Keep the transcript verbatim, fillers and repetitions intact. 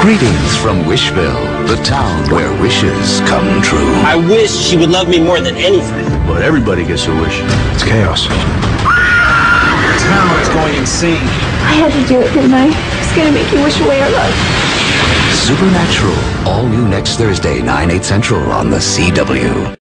Greetings from Wishville, the town where wishes come true. I wish she would love me more than anything. But everybody gets a wish. It's chaos. The town is going insane. I had to do it, didn't I? It's gonna make you wish away our love. Supernatural, all new next Thursday, nine, eight central on the C W.